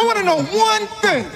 I want to know one thing.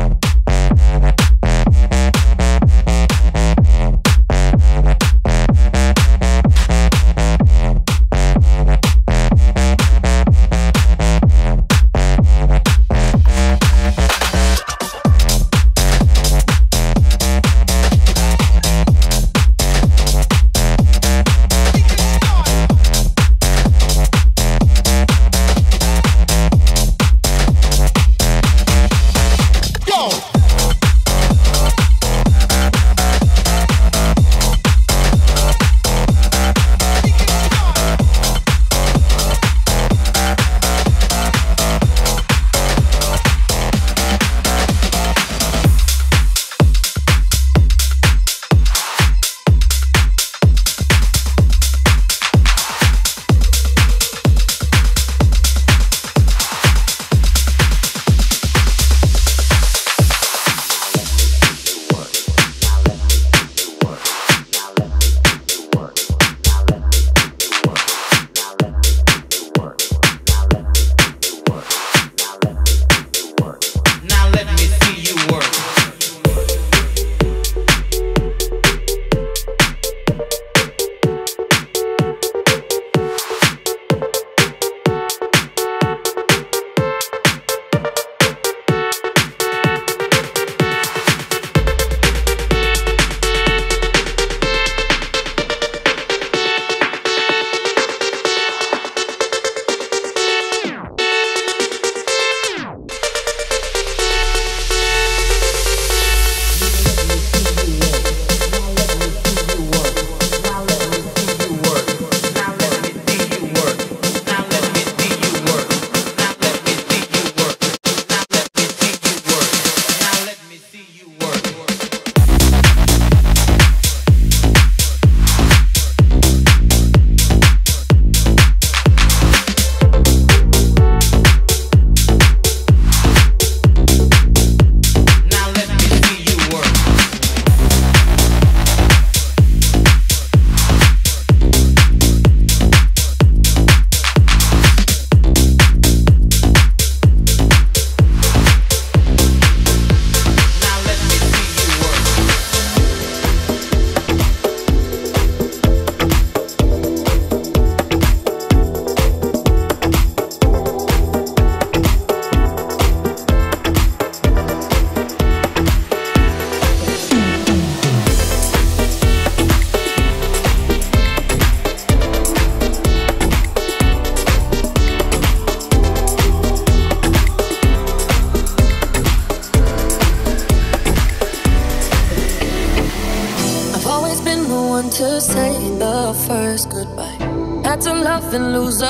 To say the first goodbye. Had to love and lose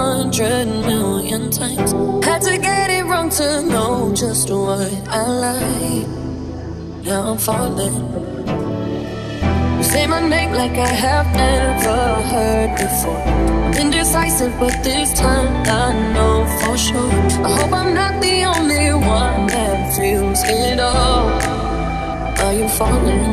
100,000,000 times. Had to get it wrong to know just what I like. Now I'm falling. You say my name like I have never heard before. I'm indecisive, but this time I know for sure. I hope I'm not the only one that feels it all. Are you falling?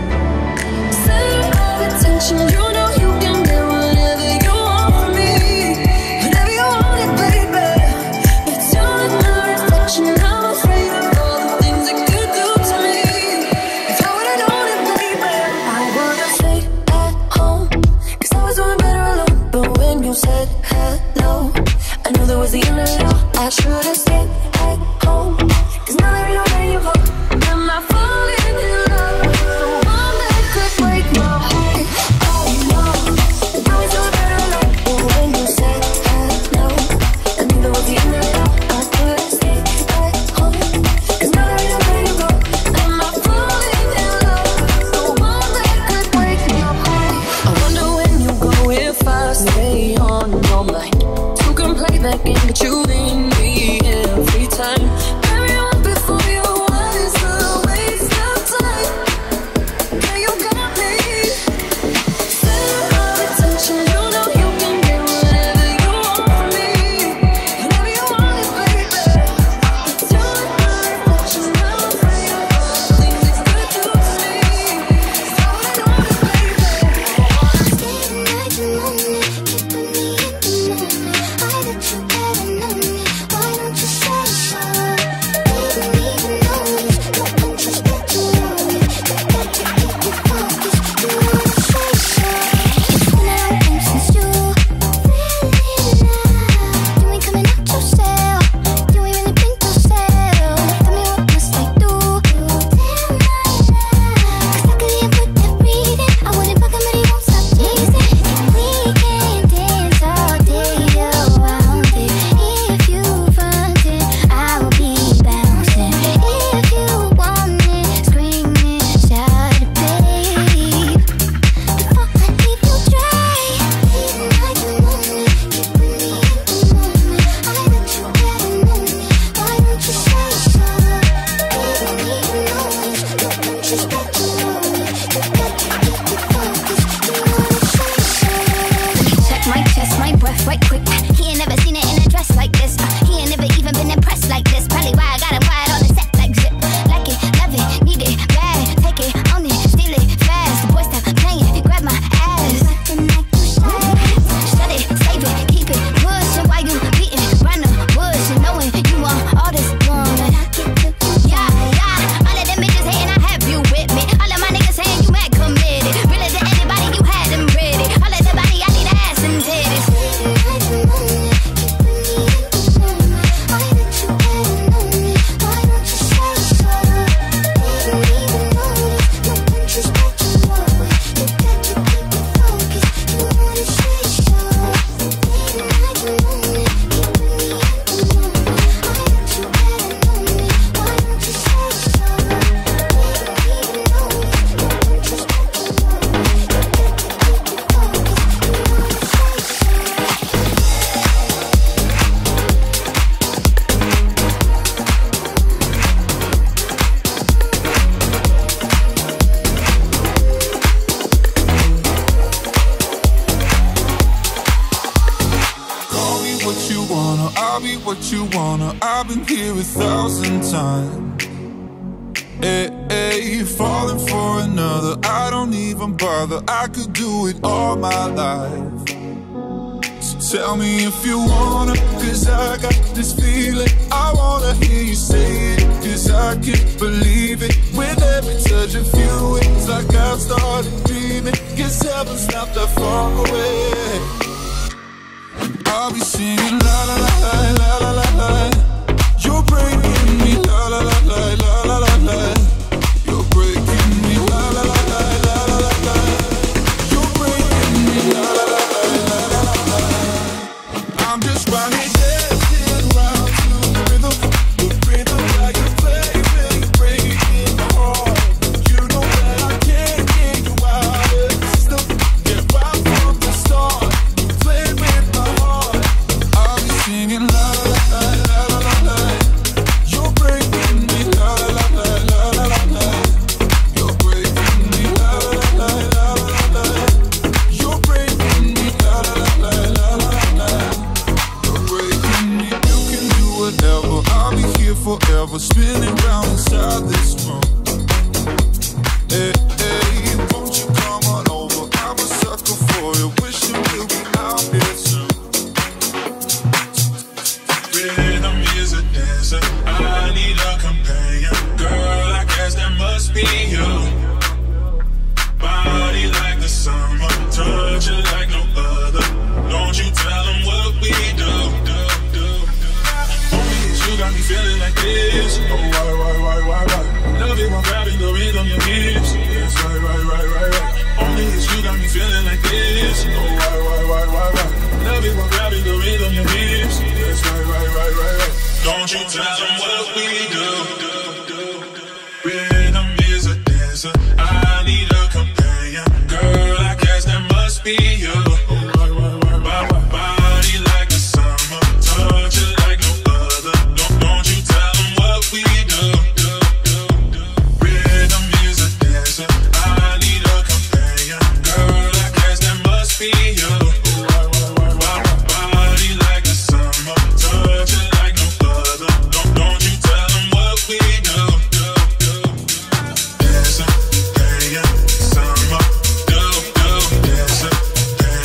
Attention, you know you can get whatever you want from me. Whenever you want it, baby. It's you and my reflection. I'm afraid of all the things it could do to me. If I would've known it, baby, I would've stayed at home. Cause I was doing better alone. But when you said hello, I knew there was the end of it all. I should've stayed at home. Cause now that you know where you go, am I falling in love with the one that could break my heart? Stay on your mind. You can play that game, but you leave me in be what you wanna. I've been here 1,000 times. Hey, hey, falling for another, I don't even bother. I could do it all my life. So tell me if you wanna, cause I got this feeling. I wanna hear you say it, cause I can't believe it. With every touch of you, it's like I've started dreaming. Cause heaven's not that far away. I'll be singing la la la la la la la. You're breaking me la la la la la la la la. You're breaking me la la la la la la la la. You're breaking me la la la la la la la la. I'm just running dancing around to the rhythm like you play, breaking my heart. You know that I can't get you out of the system. Get right from the start, you play with my heart. I'll be singing la la la la la la la. You're breaking me la la la la la la la. You're breaking me la la la la la la. You're breaking me la la la la la la. You're breaking me. You can do whatever. I'll be here forever, spinning round inside this room. Hey, hey, won't you come on over? I'm a sucker for you, wishing we'll be out here soon. Rhythm is a dancer, I need a companion. Girl, I guess that must be you. Body like the summer, touch it like no other. Don't you tell them what we do. Only you got me feeling like this. Oh, why? Love it when grabbing the rhythm, your hips. Yes, right. Only you got me feeling like this. Oh, why? Love it when grabbing the rhythm, your hips. Yes, right. Don't you tell them what we do. Rhythm is a dancer, I need a companion. Girl, I guess that must be you. Body like the summer, touch it like no other. Don't you tell them what we do. Rhythm is a dancer, I need a companion. Girl, I guess that must be you. Body like the summer, touch it like no other. Don't you tell them what we do. Dancer, summer, dancer,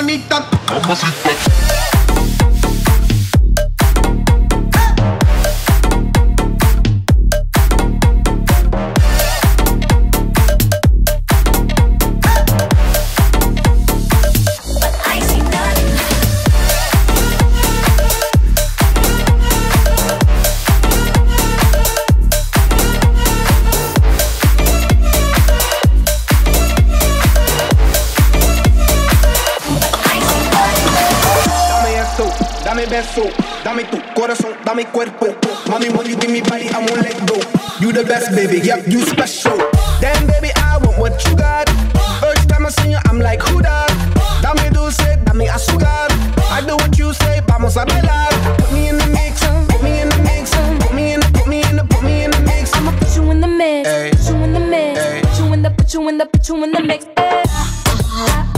bonita. Dame beso, dame tu corazón, dame cuerpo. Mommy, when you give me body, I won't let go. You the best, baby, yep, you special. Damn, baby, I want what you got. First time I see you, I'm like, who that? Dame dulce, dame azúcar. I do what you say, vamos a bailar. Put me in the mix, put me in the mix, put me in the mix. I'ma put you in the mix, Ay. put you in the mix, Ay. put you in the mix.